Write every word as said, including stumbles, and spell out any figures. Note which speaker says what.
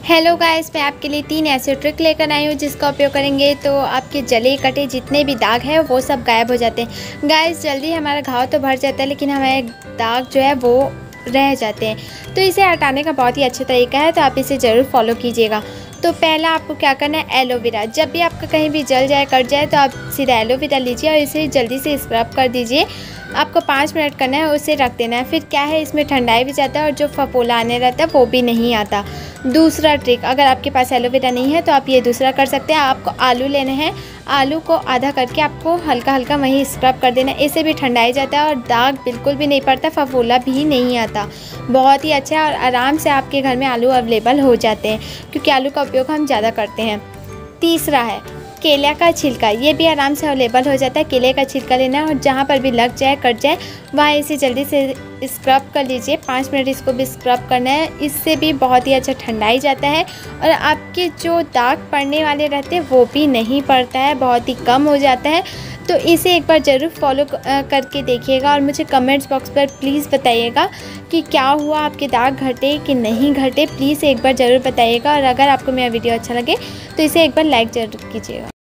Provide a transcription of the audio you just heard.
Speaker 1: Hello guys, मैं आपके लिए तीन ऐसे ट्रिक लेकर आई हूँ जिसका उपयोग करेंगे तो आपके जले कटे जितने भी दाग हैं वो सब गायब हो जाते हैं। गाइस, जल्दी हमारा घाव तो भर जाता है लेकिन हमारे दाग जो है वो रह जाते हैं। तो इसे हटाने का बहुत ही अच्छा तरीका है, तो आप इसे ज़रूर फॉलो कीजिएगा। तो पहला आपको क्या करना है, एलोवेरा। जब भी आपका कहीं भी जल जाए कट जाए तो आप सीधा एलोवेरा लीजिए और इसे जल्दी से स्क्रब कर दीजिए। आपको पाँच मिनट करना है, उसे रख देना है। फिर क्या है, इसमें ठंडाई भी जाता है और जो फफोला आने रहता है वो भी नहीं आता। दूसरा ट्रिक, अगर आपके पास एलोवेरा नहीं है तो आप ये दूसरा कर सकते हैं। आपको आलू लेने हैं, आलू को आधा करके आपको हल्का हल्का वहीं स्क्रब कर देना है। इससे भी ठंडाई जाता है और दाग बिल्कुल भी नहीं पड़ता, फफोला भी नहीं आता। बहुत ही अच्छा है और आराम से आपके घर में आलू अवेलेबल हो जाते हैं क्योंकि आलू का उपयोग हम ज़्यादा करते हैं। तीसरा है केले का छिलका, ये भी आराम से अवेलेबल हो जाता है। केले का छिलका लेना है और जहाँ पर भी लग जाए कट जाए वहाँ इसे जल्दी से स्क्रब कर लीजिए। पाँच मिनट इसको भी स्क्रब करना है, इससे भी बहुत ही अच्छा ठंडाई जाता है और आपके जो दाग पड़ने वाले रहते हैं वो भी नहीं पड़ता है, बहुत ही कम हो जाता है। तो इसे एक बार ज़रूर फॉलो करके देखिएगा और मुझे कमेंट्स बॉक्स पर प्लीज़ बताइएगा कि क्या हुआ, आपके दाग घटे कि नहीं घटे। प्लीज़ एक बार ज़रूर बताइएगा और अगर आपको मेरा वीडियो अच्छा लगे तो इसे एक बार लाइक ज़रूर कीजिएगा।